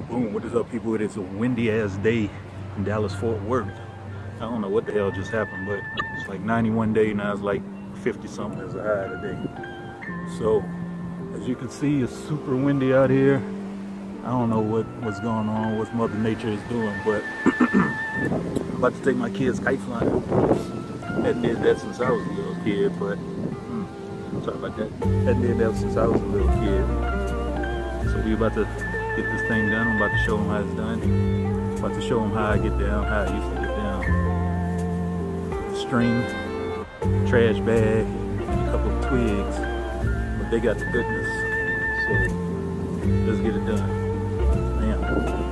Boom, what is up, people? It is a windy ass day in Dallas Fort Worth. I don't know what the hell just happened, but it's like 91 day, now it's like 50 something as a high today. So as you can see, it's super windy out here. I don't know what's going on, what Mother Nature is doing, but I'm about to take my kids kite flying. I hadn't did that since I was a little kid, but sorry about that. Hadn't did that since I was a little kid. So we about to get this thing done. I'm about to show them how it's done. I'm about to show them how I get down, how I used to get down. String, trash bag, and a couple of twigs, but they got the goodness. So let's get it done. Man.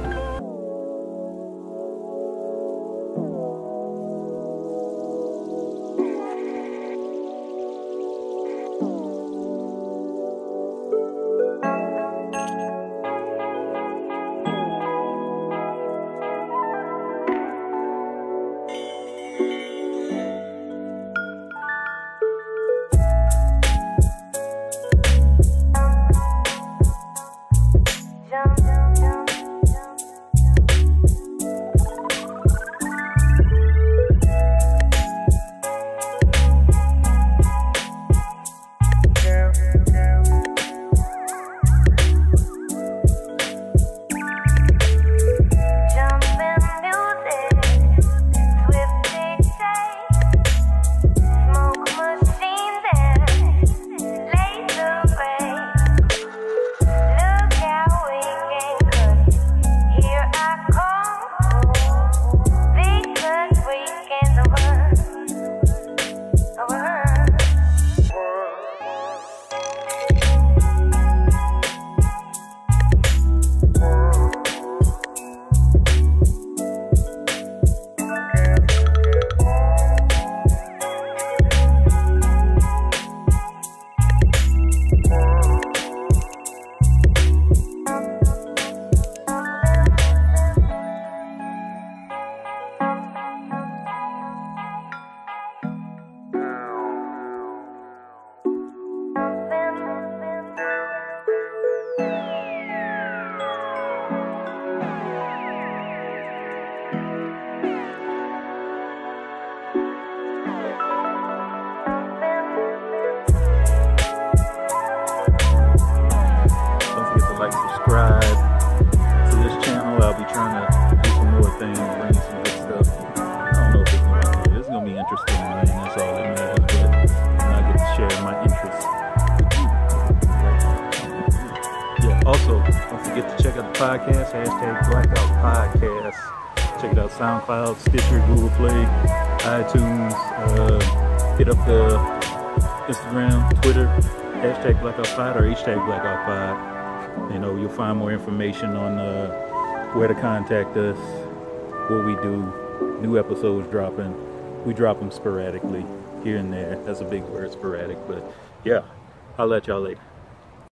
Subscribe to this channel. I'll be trying to do some more things, bring you some good stuff. I don't know if it's going to be. It's going to be interesting, man. That's all that matters. But I get to share my interests with you. Yeah. Also, don't forget to check out the podcast. #Blackout Podcast. Check it out. SoundCloud, Stitcher, Google Play, iTunes. Hit up the Instagram, Twitter. #BlackoutPod or #BlackoutPod. You know, you'll find more information on where to contact us, what we do, new episodes dropping. We drop them sporadically here and there. That's a big word, sporadic, but yeah, I'll let y'all later.